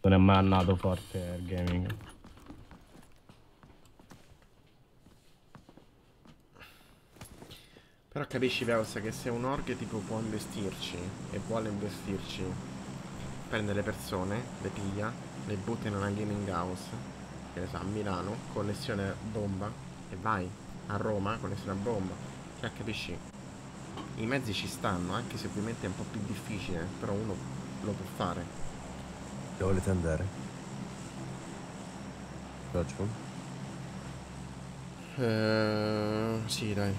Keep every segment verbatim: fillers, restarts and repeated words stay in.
Non è mai andato forte il gaming. Però capisci, Veus, che se un org tipo può investirci e vuole investirci, prende le persone, le piglia, le butta in una gaming house, che ne so, a Milano, connessione bomba, e vai. A Roma, connessione a bomba. Cioè, capisci? I mezzi ci stanno, anche se ovviamente è un po' più difficile, però uno lo può fare. Dove volete andare? Faccio? Ehm, sì, dai.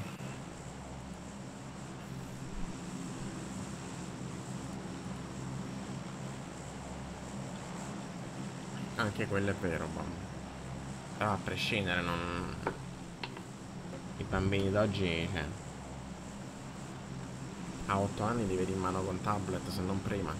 Anche quello è vero, mamma. Però a prescindere, non... I bambini d'oggi, cioè, a otto anni li vedi in mano con tablet, se non prima.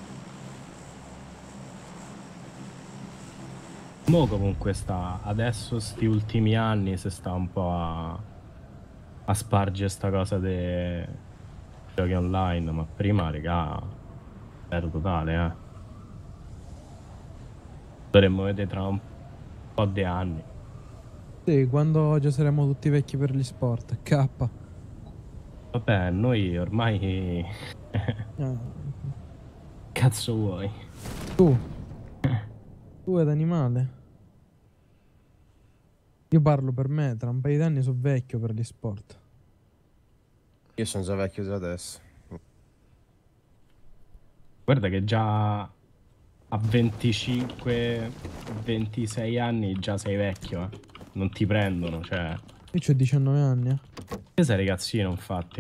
Mo comunque sta, adesso sti ultimi anni si sta un po' a, a spargere sta cosa dei giochi online, ma prima, regà, zero totale, eh. Dovremmo vedere tra un po' di anni. Sì, quando già saremo tutti vecchi per gli sport. K. Vabbè, noi ormai... Ah, Cazzo vuoi? tu, tu ed animale. Io parlo per me, tra un paio di anni sono vecchio per gli sport. Io sono già vecchio già adesso. Guarda che già a venticinque ventisei anni già sei vecchio, eh. Non ti prendono, cioè... Io ho diciannove anni, eh. Te sei ragazzino, infatti.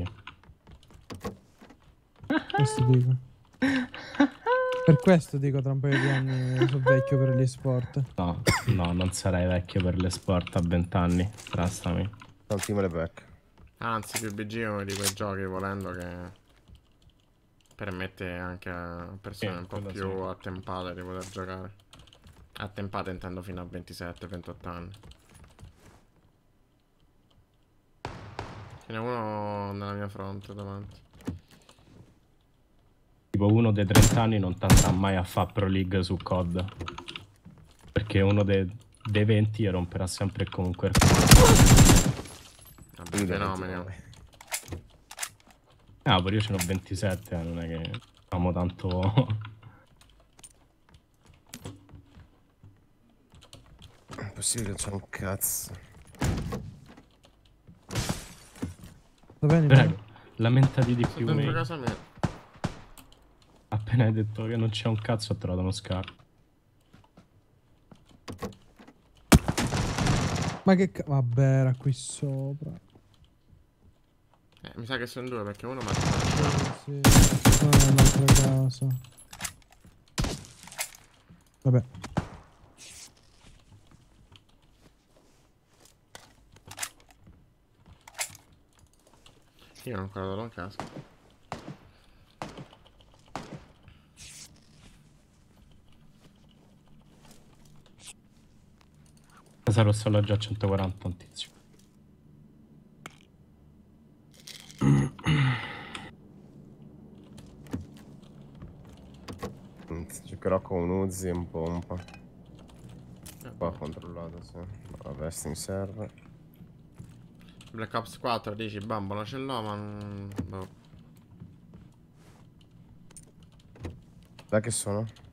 Questo dico. Per questo dico tra un paio di anni sono vecchio per gli sport. No, no, non sarai vecchio per le sport a vent'anni, trastami. Tanti me le becca. Anzi, P U B G è uno di quei giochi, volendo, che permette anche a persone Sì, un po' quello più sì. attempate di poter giocare. Attempate intendo fino a ventisette ventotto anni. Ce n'è uno nella mia fronte davanti. Tipo uno dei trenta anni non t'andrà mai a fare Pro League su C O D. Perché uno dei, dei venti romperà sempre e comunque il culo. Vabbè, Io da fenomeni. ventinove. Ah, pure io ce n'ho ventisette, eh, non è che siamo tanto... È possibile che c'è un cazzo. Va bene? Prego, lamentati di Sto più, dentro mate. casa mia. Appena hai detto che non c'è un cazzo ho trovato uno scarto. Ma che ca- vabbè, era qui sopra. Eh, mi sa che sono due perché uno mi ha Sì, sono nell'altra casa. Vabbè. Io non ho ancora dato un casco. Casa rossa l'ho già a centoquaranta, un tizio. Giocherò con un Uzi e un pompa. Qua controllato, sì. La vesting serve. Black Ops quattro dici bambola ce l'ho ma non... boh. Da che sono?